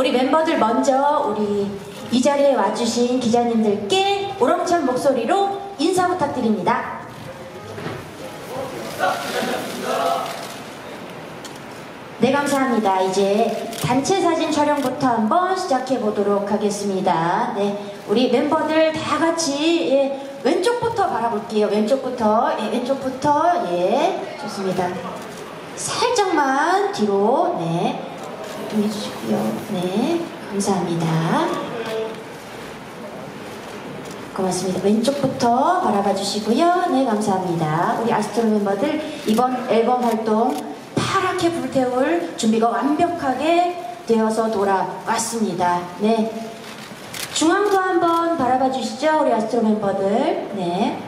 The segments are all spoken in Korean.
우리 멤버들 먼저 우리 이 자리에 와주신 기자님들께 우렁찬 목소리로 인사 부탁드립니다. 네, 감사합니다. 이제 단체 사진 촬영부터 한번 시작해 보도록 하겠습니다. 네, 우리 멤버들 다 같이 왼쪽부터 바라볼게요. 왼쪽부터, 왼쪽부터, 좋습니다. 살짝만 뒤로, 좀 해주시고요. 네, 감사합니다. 고맙습니다. 왼쪽부터 바라봐 주시고요. 네, 감사합니다. 우리 아스트로 멤버들 이번 앨범 활동 파랗게 불태울 준비가 완벽하게 되어서 돌아왔습니다. 네, 중앙도 한번 바라봐 주시죠. 우리 아스트로 멤버들. 네,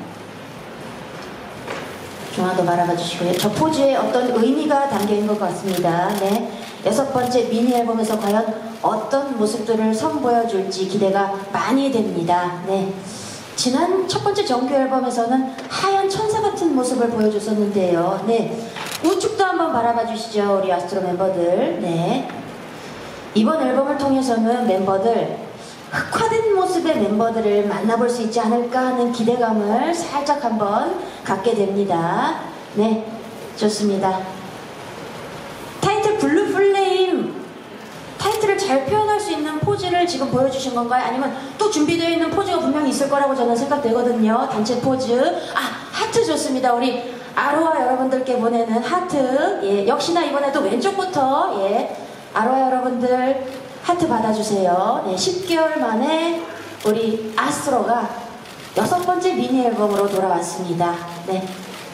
중앙도 바라봐 주시고요. 저 포즈에 어떤 의미가 담겨있는 것 같습니다. 네, 6번째 미니 앨범에서 과연 어떤 모습들을 선보여줄지 기대가 많이 됩니다. 네, 지난 첫 번째 정규 앨범에서는 하얀 천사 같은 모습을 보여줬었는데요. 네, 우측도 한번 바라봐 주시죠. 우리 아스트로 멤버들. 네, 이번 앨범을 통해서는 멤버들 흑화된 모습의 멤버들을 만나볼 수 있지 않을까 하는 기대감을 살짝 한번 갖게 됩니다. 네, 좋습니다. 타이틀 블루 플레임, 타이틀을 잘 표현할 수 있는 포즈를 지금 보여주신 건가요? 아니면 또 준비되어 있는 포즈가 분명히 있을 거라고 저는 생각되거든요. 단체 포즈. 하트 좋습니다. 우리 아로하 여러분들께 보내는 하트. 역시나 이번에도 왼쪽부터 아로하 여러분들 하트 받아주세요. 네, 10개월 만에 우리 아스트로가 6번째 미니 앨범으로 돌아왔습니다. 네,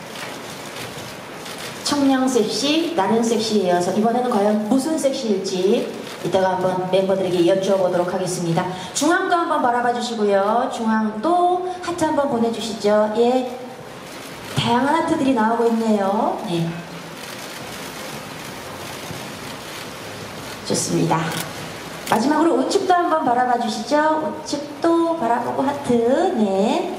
청량 섹시, 나는 섹시에 이어서 이번에는 과연 무슨 섹시일지 이따가 한번 멤버들에게 여쭈어보도록 하겠습니다. 중앙도 한번 바라봐 주시고요. 중앙도 하트 한번 보내주시죠. 다양한 하트들이 나오고 있네요. 네, 좋습니다. 마지막으로 우측도 한번 바라봐 주시죠. 우측도 바라보고 하트. 네,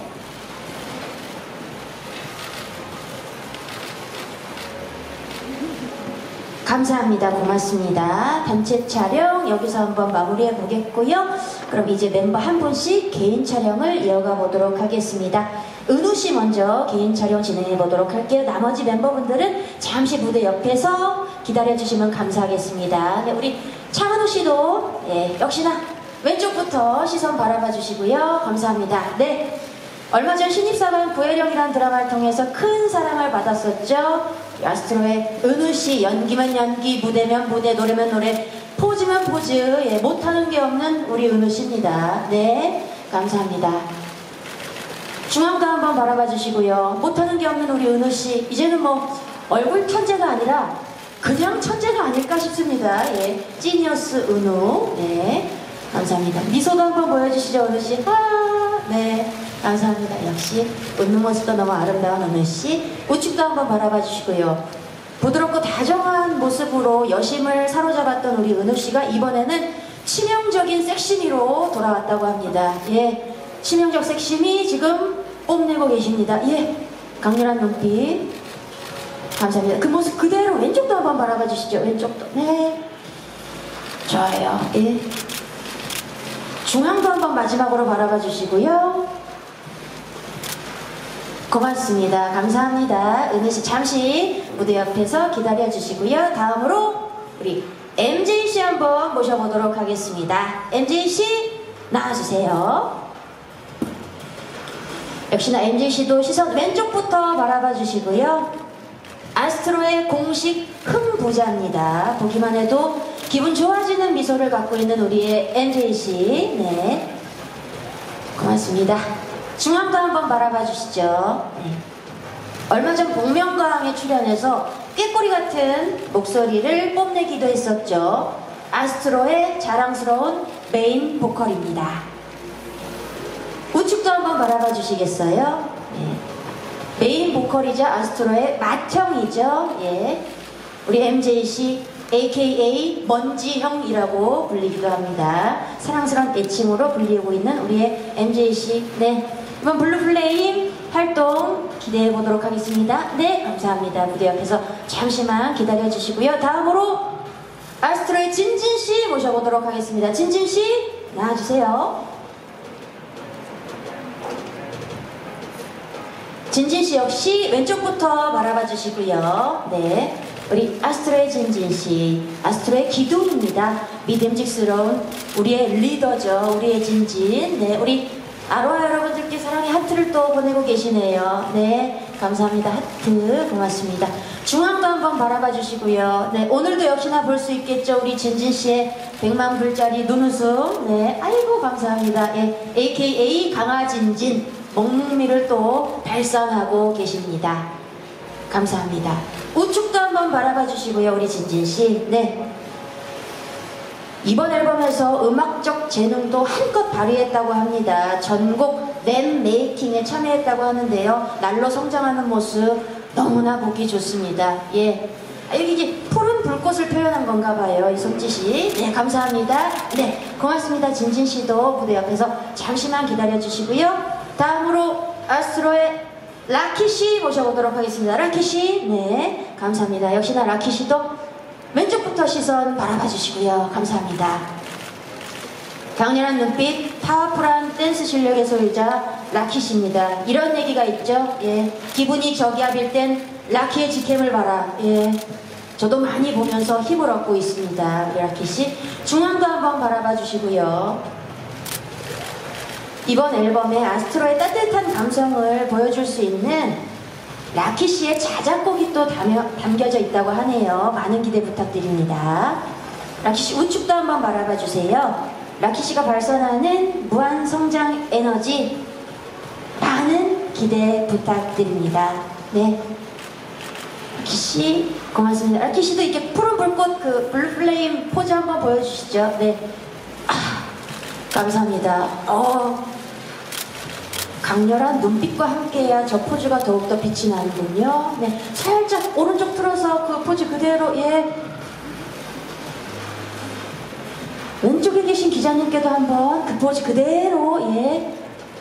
감사합니다. 고맙습니다. 단체 촬영 여기서 한번 마무리해 보겠고요. 그럼 이제 멤버 한 분씩 개인 촬영을 이어가 보도록 하겠습니다. 은우씨 먼저 개인 촬영 진행해 보도록 할게요. 나머지 멤버분들은 잠시 무대 옆에서 기다려 주시면 감사하겠습니다. 네, 우리 창은우씨도 역시나 왼쪽부터 시선 바라봐 주시고요. 감사합니다. 네, 얼마 전 신입사관 구혜령이라는 드라마를 통해서 큰 사랑을 받았었죠. 아스트로의 은우씨, 연기면 연기, 무대면 무대, 노래면 노래, 포즈면 포즈, 못하는 게 없는 우리 은우씨입니다. 네, 감사합니다. 중앙도 한번 바라봐 주시고요. 못하는 게 없는 우리 은우씨, 이제는 뭐 얼굴 천재가 아니라 그냥 천재가 아닐까 싶습니다. 지니어스 은우. 네, 감사합니다. 미소도 한번 보여주시죠, 은우씨. 네, 감사합니다. 역시 웃는 모습도 너무 아름다운 은우씨. 우측도 한번 바라봐 주시고요. 부드럽고 다정한 모습으로 여심을 사로잡았던 우리 은우씨가 이번에는 치명적인 섹시미로 돌아왔다고 합니다. 치명적 섹시미 지금 뽐내고 계십니다. 강렬한 눈빛. 감사합니다. 그 모습 그대로 왼쪽도 한번 바라봐 주시죠. 왼쪽도. 네, 좋아요. 중앙도 한번 마지막으로 바라봐 주시고요. 고맙습니다. 감사합니다. 은혜씨 잠시 무대 옆에서 기다려 주시고요. 다음으로 우리 MJ씨 한번 모셔보도록 하겠습니다. MJ씨 나와주세요. 역시나 MJ씨도 시선 왼쪽부터 바라봐 주시고요. 아스트로의 공식 흥부자입니다. 보기만 해도 기분 좋아지는 미소를 갖고 있는 우리의 MJ씨. 네, 고맙습니다. 중앙도 한번 바라봐 주시죠. 네, 얼마 전 복면가왕에 출연해서 꾀꼬리 같은 목소리를 뽐내기도 했었죠. 아스트로의 자랑스러운 메인 보컬입니다. 우측도 한번 바라봐 주시겠어요? 네, 메인 보컬이자 아스트로의 맏형이죠. 우리 MJ씨 AKA 먼지형이라고 불리기도 합니다. 사랑스러운 애칭으로 불리고 있는 우리의 MJ씨. 네, 이번 블루플레임 활동 기대해 보도록 하겠습니다. 네, 감사합니다. 무대 옆에서 잠시만 기다려 주시고요. 다음으로 아스트로의 진진씨 모십니다. 모셔보도록 하겠습니다. 진진 씨 나와주세요. 진진 씨 역시 왼쪽부터 바라봐 주시고요. 네, 우리 아스트로의 진진 씨, 아스트로의 기둥입니다. 믿음직스러운 우리의 리더죠. 우리의 진진. 네, 우리 아로하 여러분들께 사랑의 하트를 또 보내고 계시네요. 네, 감사합니다. 하트 고맙습니다. 중앙도 한번 바라봐 주시고요. 네, 오늘도 역시나 볼 수 있겠죠. 우리 진진 씨의 100만 불짜리 눈웃음. 네, 아이고 감사합니다. 예, AKA 강아진진 먹미를 또 발산하고 계십니다. 감사합니다. 우측도 한번 바라봐 주시고요. 우리 진진 씨. 네. 이번 앨범에서 음악적 재능도 한껏 발휘했다고 합니다. 전곡 램 메이킹에 참여했다고 하는데요. 날로 성장하는 모습 너무나 보기 좋습니다. 예. 여기 이제 푸른 불꽃을 표현한 건가 봐요. 이 손짓이. 네, 감사합니다. 네, 고맙습니다. 진진 씨도 무대 옆에서 잠시만 기다려 주시고요. 다음으로 아스트로의 라키 씨 모셔보도록 하겠습니다. 라키 씨. 네, 감사합니다. 역시나 라키 씨도 왼쪽부터 시선 바라봐 주시고요. 감사합니다. 강렬한 눈빛, 파워풀한 댄스 실력의 소유자 라키 씨입니다. 이런 얘기가 있죠. 예, 기분이 저기압일 땐 라키의 직캠을 봐라. 예, 저도 많이 보면서 힘을 얻고 있습니다. 우리 라키 씨. 중앙도 한번 바라봐 주시고요. 이번 앨범에 아스트로의 따뜻한 감성을 보여줄 수 있는 라키 씨의 자작곡이 또 담겨져 있다고 하네요. 많은 기대 부탁드립니다. 라키 씨 우측도 한번 바라봐 주세요. 라키 씨가 발산하는 무한 성장 에너지 많은 기대 부탁드립니다. 네, 라키 씨 고맙습니다. 라키 씨도 이렇게 푸른 불꽃 그 블루 플레임 포즈 한번 보여주시죠. 네, 감사합니다. 강렬한 눈빛과 함께해야 저 포즈가 더욱더 빛이 나는군요. 네, 살짝 오른쪽 틀어서 그 포즈 그대로. 예, 왼쪽에 계신 기자님께도 한번 그 포즈 그대로. 예,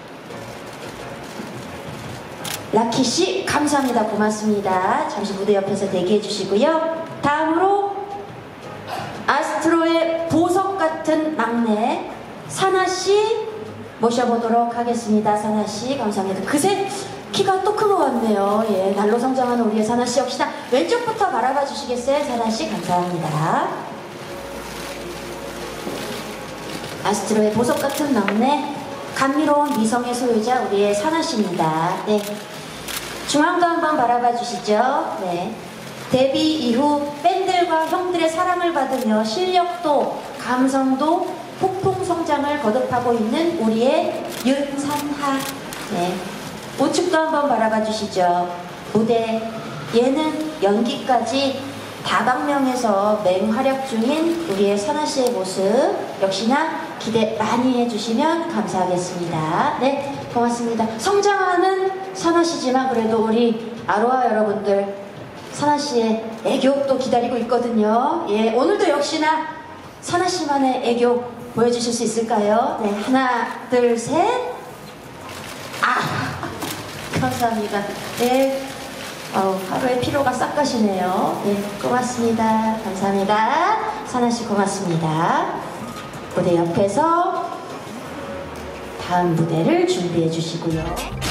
라키씨 감사합니다. 고맙습니다. 잠시 무대 옆에서 대기해 주시고요. 다음으로 아스트로의 보석 같은 막내 사나씨 모셔보도록 하겠습니다. 사나씨 감사합니다. 그새 키가 또 큰 것 같네요. 예, 날로 성장하는 우리의 사나씨 역시나 왼쪽부터 바라봐 주시겠어요? 사나씨 감사합니다. 아스트로의 보석 같은 막내, 감미로운 미성의 소유자 우리의 사나씨입니다. 네, 중앙도 한번 바라봐 주시죠. 네, 데뷔 이후 팬들과 형들의 사랑을 받으며 실력도 감성도 폭풍 성장을 거듭하고 있는 우리의 윤산하. 네, 우측도 한번 바라봐 주시죠. 무대, 예능, 연기까지 다방면에서 맹활약 중인 우리의 사나씨의 모습 역시나 기대 많이 해주시면 감사하겠습니다. 네, 고맙습니다. 성장하는 사나씨지만 그래도 우리 아로하 여러분들 사나씨의 애교도 기다리고 있거든요. 예, 오늘도 역시나 사나씨만의 애교 보여주실 수 있을까요? 네, 하나, 둘, 셋. 감사합니다. 네, 하루의 피로가 싹 가시네요. 네, 고맙습니다. 감사합니다. 사나씨 고맙습니다. 무대 옆에서 다음 무대를 준비해 주시고요.